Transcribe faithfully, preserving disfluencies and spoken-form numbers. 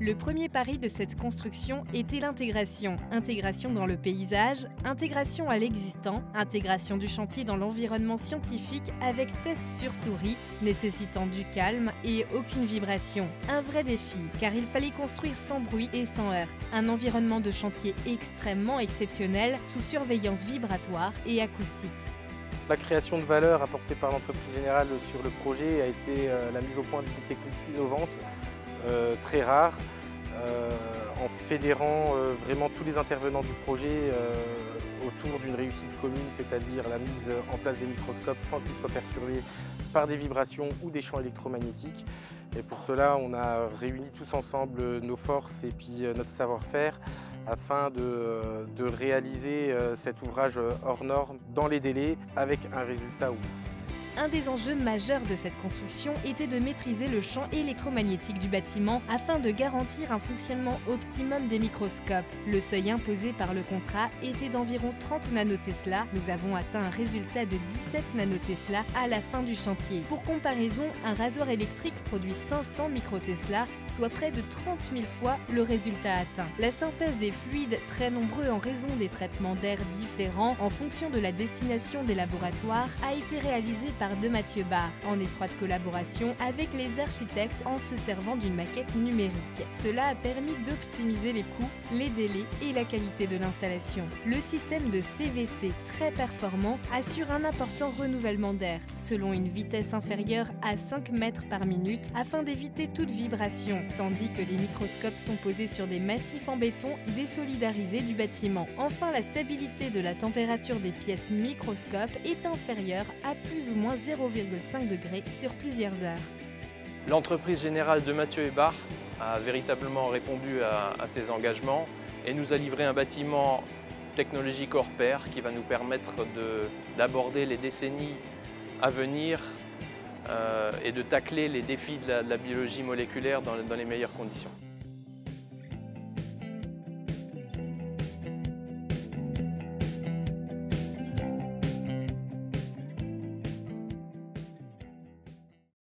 Le premier pari de cette construction était l'intégration. Intégration dans le paysage, intégration à l'existant, intégration du chantier dans l'environnement scientifique avec tests sur souris, nécessitant du calme et aucune vibration. Un vrai défi, car il fallait construire sans bruit et sans heurts. Un environnement de chantier extrêmement exceptionnel, sous surveillance vibratoire et acoustique. La création de valeur apportée par l'entreprise générale sur le projet a été la mise au point d'une technique innovante, euh, très rare, euh, en fédérant euh, vraiment tous les intervenants du projet euh, autour d'une réussite commune, c'est-à-dire la mise en place des microscopes sans qu'ils soient perturbés par des vibrations ou des champs électromagnétiques. Et pour cela, on a réuni tous ensemble nos forces et puis notre savoir-faire afin de, de réaliser cet ouvrage hors norme dans les délais avec un résultat ouf. Un des enjeux majeurs de cette construction était de maîtriser le champ électromagnétique du bâtiment afin de garantir un fonctionnement optimum des microscopes. Le seuil imposé par le contrat était d'environ trente nanotesla. Nous avons atteint un résultat de dix-sept nanotesla à la fin du chantier. Pour comparaison, un rasoir électrique produit cinq cents microtesla, soit près de trente mille fois le résultat atteint. La synthèse des fluides, très nombreux en raison des traitements d'air différents en fonction de la destination des laboratoires, a été réalisée par de Mathieu Barre, en étroite collaboration avec les architectes en se servant d'une maquette numérique. Cela a permis d'optimiser les coûts, les délais et la qualité de l'installation. Le système de C V C, très performant, assure un important renouvellement d'air, selon une vitesse inférieure à cinq mètres par minute, afin d'éviter toute vibration, tandis que les microscopes sont posés sur des massifs en béton désolidarisés du bâtiment. Enfin, la stabilité de la température des pièces microscopes est inférieure à plus ou moins zéro virgule cinq degrés sur plusieurs heures. L'entreprise générale de Mathieu Barre a véritablement répondu à, à ses engagements et nous a livré un bâtiment technologique hors pair qui va nous permettre d'aborder les décennies à venir euh, et de tacler les défis de la, de la biologie moléculaire dans, dans les meilleures conditions.